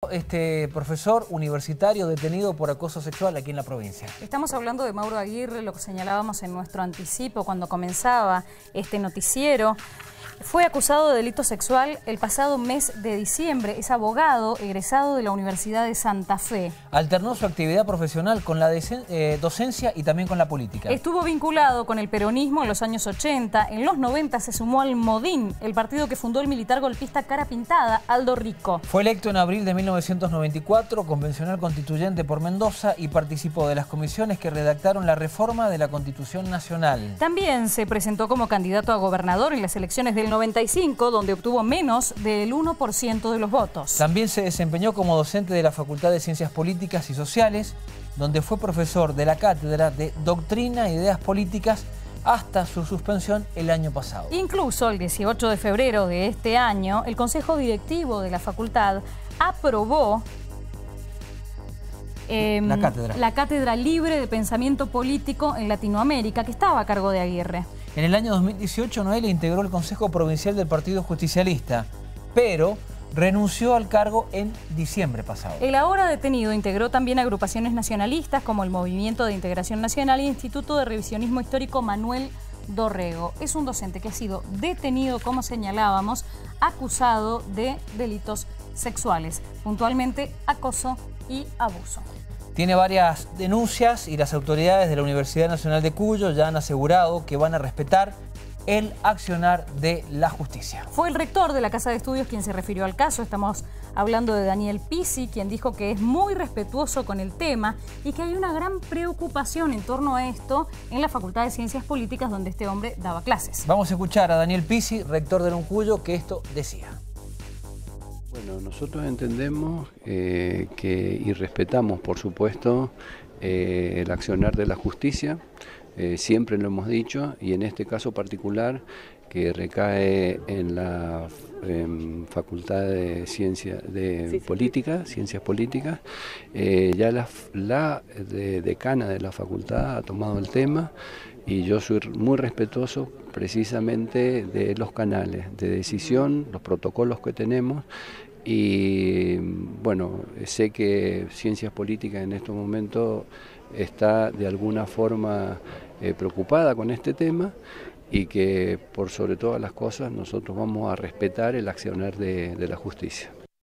Este profesor universitario detenido por acoso sexual aquí en la provincia. Estamos hablando de Mauro Aguirre, lo que señalábamos en nuestro anticipo cuando comenzaba este noticiero. Fue acusado de delito sexual el pasado mes de diciembre. Es abogado egresado de la Universidad de Santa Fe. Alternó su actividad profesional con la docencia y también con la política. Estuvo vinculado con el peronismo en los años 80. En los 90 se sumó al MODIN, el partido que fundó el militar golpista cara pintada, Aldo Rico. Fue electo en abril de 1994, convencional constituyente por Mendoza, y participó de las comisiones que redactaron la reforma de la Constitución Nacional. También se presentó como candidato a gobernador en las elecciones del 95, donde obtuvo menos del 1% de los votos. También se desempeñó como docente de la Facultad de Ciencias Políticas y Sociales, donde fue profesor de la Cátedra de Doctrina e Ideas Políticas hasta su suspensión el año pasado. Incluso el 18 de febrero de este año, el Consejo Directivo de la facultad aprobó la Cátedra Libre de Pensamiento Político en Latinoamérica, que estaba a cargo de Aguirre. En el año 2018, Noelia integró el Consejo Provincial del Partido Justicialista, pero renunció al cargo en diciembre pasado. El ahora detenido integró también agrupaciones nacionalistas como el Movimiento de Integración Nacional e Instituto de Revisionismo Histórico Manuel Dorrego. Es un docente que ha sido detenido, como señalábamos, acusado de delitos sexuales, puntualmente acoso y abuso. Tiene varias denuncias y las autoridades de la Universidad Nacional de Cuyo ya han asegurado que van a respetar el accionar de la justicia. Fue el rector de la Casa de Estudios quien se refirió al caso. Estamos hablando de Daniel Pisi, quien dijo que es muy respetuoso con el tema y que hay una gran preocupación en torno a esto en la Facultad de Ciencias Políticas, donde este hombre daba clases. Vamos a escuchar a Daniel Pisi, rector de Cuyo, que esto decía. Bueno, nosotros entendemos y respetamos, por supuesto, el accionar de la justicia. Siempre lo hemos dicho, y en este caso particular, que recae en la Facultad de Ciencias Políticas, ya la decana de la facultad ha tomado el tema, y yo soy muy respetuoso precisamente de los canales de decisión, los protocolos que tenemos. Y bueno, sé que Ciencias Políticas en estos momentos está de alguna forma preocupada con este tema, y que por sobre todas las cosas nosotros vamos a respetar el accionar de la justicia.